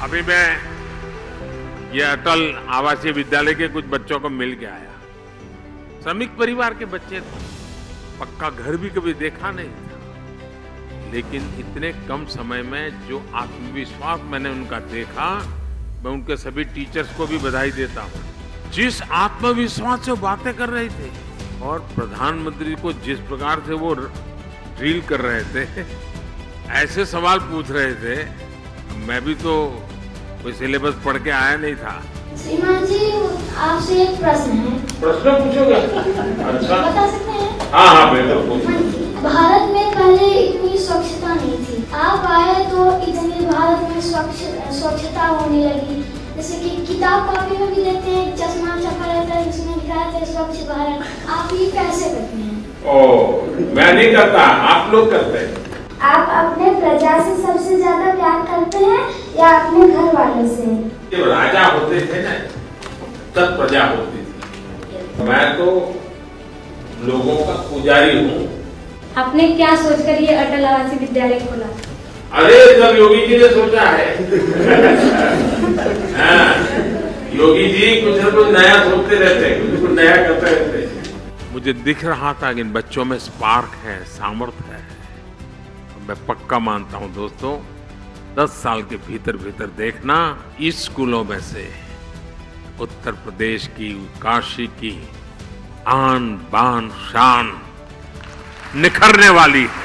अभी मैं ये अटल आवासीय विद्यालय के कुछ बच्चों को मिल के आया। श्रमिक परिवार के बच्चे थे, पक्का घर भी कभी देखा नहीं था, लेकिन इतने कम समय में जो आत्मविश्वास मैंने उनका देखा, मैं उनके सभी टीचर्स को भी बधाई देता हूँ। जिस आत्मविश्वास से बातें कर रहे थे और प्रधानमंत्री को जिस प्रकार से वो ड्रिल कर रहे थे, ऐसे सवाल पूछ रहे थे, मैं भी तो कोई सिलेबस पढ़ के आया नहीं था। श्रीमान जी, आपसे एक प्रश्न है। प्रश्न पूछोगे? अच्छा, बता सकते हैं? हाँ बिल्कुल पूछो। भारत में पहले इतनी स्वच्छता नहीं थी, आप आए तो इतनी भारत में स्वच्छता होने लगी। जैसे कि किताब कॉपी में भी देखते हैं, चश्मा छपा रहता है जिसमें लिखा रहता है स्वच्छ भारत। आप ये कैसे करते हैं? ओ, मैं नहीं करता, आप लोग करते हैं। आप अपने प्रजा से सबसे ज्यादा प्यार करते हैं या अपने घर वालों से? जब राजा होते थे ना, तब प्रजा होती थी। मैं तो लोगों का पुजारी हूँ। आपने क्या सोचकर ये अटल आवासीय विद्यालय खोला? अरे सब योगी जी ने सोचा है। योगी जी कुछ न कुछ नया सोचते रहते, कुछ नया करते रहते। मुझे दिख रहा था कि इन बच्चों में स्पार्क है, सामर्थ्य है। मैं पक्का मानता हूं दोस्तों, 10 साल के भीतर भीतर देखना, इस स्कूलों में से उत्तर प्रदेश की, काशी की आन बान शान निखरने वाली है।